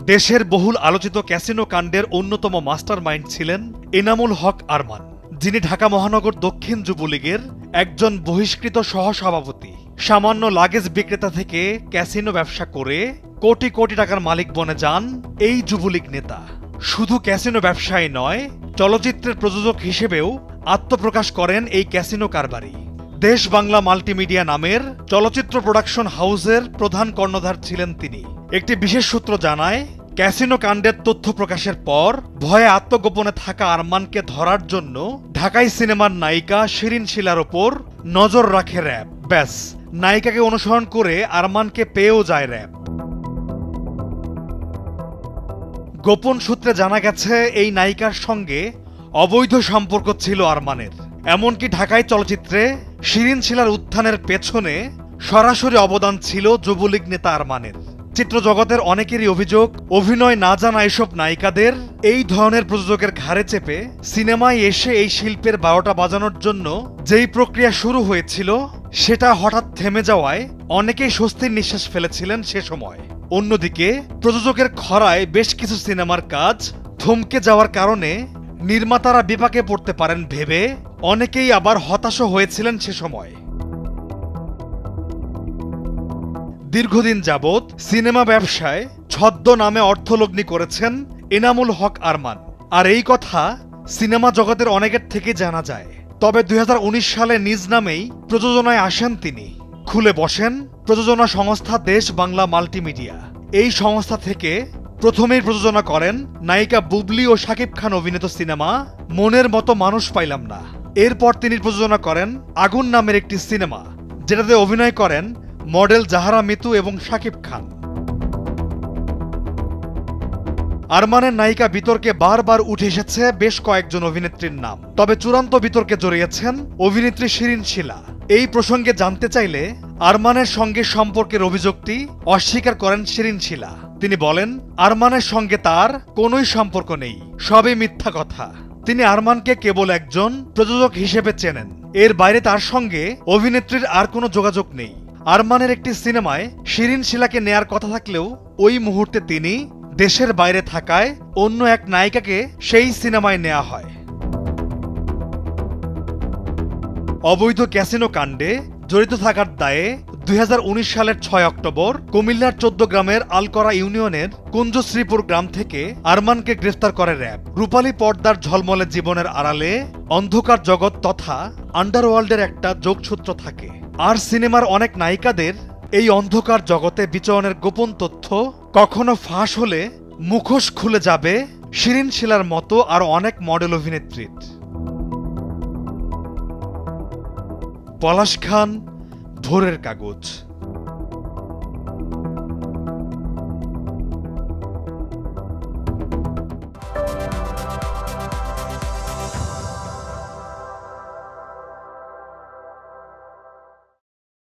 দেশের বহুল আলোচিত ক্যাসিনো কাণ্ডের অন্যতম মাস্টারমাইন্ড ছিলেন এনামুল হক আরমান, যিনি ঢাকা মহানগর দক্ষিণ যুবলীগের একজন বহিষ্কৃত সহসভাপতি। সামান্য লাগেজ বিক্রেতা থেকে ক্যাসিনো ব্যবসা করে কোটি কোটি টাকার মালিক বনে যান এই যুবলীগ নেতা। শুধু ক্যাসিনো ব্যবসায়ী নয়, চলচ্চিত্রের প্রযোজক হিসেবেও আত্মপ্রকাশ করেন এই ক্যাসিনো কারবারি। দেশ বাংলা মাল্টিমিডিয়া নামের চলচ্চিত্র প্রোডাকশন হাউসের প্রধান কর্ণধার ছিলেন তিনি। একটি বিশেষ সূত্র জানায়, ক্যাসিনো কাণ্ডের তথ্য প্রকাশের পর ভয়ে আত্মগোপনে থাকা আরমানকে ধরার জন্য ঢাকাই সিনেমার নায়িকা শিরিন শিলার ওপর নজর রাখে র্যাব। ব্যাস, নায়িকাকে অনুসরণ করে আরমানকে পেয়েও যায় র্যাব। গোপন সূত্রে জানা গেছে, এই নায়িকার সঙ্গে অবৈধ সম্পর্ক ছিল আরমানের। এমনকি ঢাকাই চলচ্চিত্রে শিরিন শিলার উত্থানের পেছনে সরাসরি অবদান ছিল যুবলীগ নেতা আরমানের। চিত্রজগতের অনেকেরই অভিযোগ, অভিনয় না জানা এসব নায়িকাদের এই ধরনের প্রযোজকের ঘাড়ে চেপে সিনেমায় এসে এই শিল্পের 12টা বাজানোর জন্য যেই প্রক্রিয়া শুরু হয়েছিল, সেটা হঠাৎ থেমে যাওয়ায় অনেকেই স্বস্তির নিঃশ্বাস ফেলেছিলেন সে সময়। অন্যদিকে প্রযোজকের খরায় বেশ কিছু সিনেমার কাজ থমকে যাওয়ার কারণে নির্মাতারা বিপাকে পড়তে পারেন ভেবে অনেকেই আবার হতাশও হয়েছিলেন সে সময়। দীর্ঘদিন যাবৎ সিনেমা ব্যবসায় ছদ্মনামে অর্থলগ্নি করেছেন এনামুল হক আরমান, আর এই কথা সিনেমা জগতের অনেকের থেকে জানা যায়। তবে 2019 সালে নিজ নামেই প্রযোজনায় আসেন তিনি। খুলে বসেন প্রযোজনা সংস্থা দেশ বাংলা মাল্টিমিডিয়া। এই সংস্থা থেকে প্রথমেই প্রযোজনা করেন নায়িকা বুবলি ও শাকিব খান অভিনীত সিনেমা মনের মতো মানুষ পাইলাম না। এরপর তিনি প্রযোজনা করেন আগুন নামের একটি সিনেমা, যেটাতে অভিনয় করেন মডেল জাহারা মিতু এবং শাকিব খান। আরমানের নায়িকা বিতর্কে বারবার উঠে এসেছে বেশ কয়েকজন অভিনেত্রীর নাম, তবে চূড়ান্ত বিতর্কে জড়িয়েছেন অভিনেত্রী শিরিন শিলা। এই প্রসঙ্গে জানতে চাইলে আরমানের সঙ্গে সম্পর্কের অভিযোগটি অস্বীকার করেন শিরিন শিলা। তিনি বলেন, আরমানের সঙ্গে তার কোনোই সম্পর্ক নেই, সবই মিথ্যা কথা। তিনি আরমানকে কেবল একজন প্রযোজক হিসেবে চেনেন, এর বাইরে তার সঙ্গে অভিনেত্রীর আর কোনো যোগাযোগ নেই। আরমানের একটি সিনেমায় শিরিন শিলাকে নেয়ার কথা থাকলেও ওই মুহূর্তে তিনি দেশের বাইরে থাকায় অন্য এক নায়িকাকে সেই সিনেমায় নেওয়া হয়। অবৈধ ক্যাসিনো কাণ্ডে জড়িত থাকার দায়ে 2019 সালের 6 অক্টোবর কুমিল্লার 14 গ্রামের আলকরা ইউনিয়নের কুঞ্জশ্রীপুর গ্রাম থেকে আরমানকে গ্রেফতার করে র্যাব। রূপালী পর্দার ঝলমলে জীবনের আড়ালে অন্ধকার জগৎ তথা আন্ডারওয়ার্ল্ডের একটা যোগসূত্র থাকে, আর সিনেমার অনেক নায়িকাদের এই অন্ধকার জগতে বিচরণের গোপন তথ্য কখনো ফাঁস হলে মুখোশ খুলে যাবে শিরিন শিলার মতো আরো অনেক মডেল অভিনেত্রীর। পলাশ খান, ভোরের কাগজ।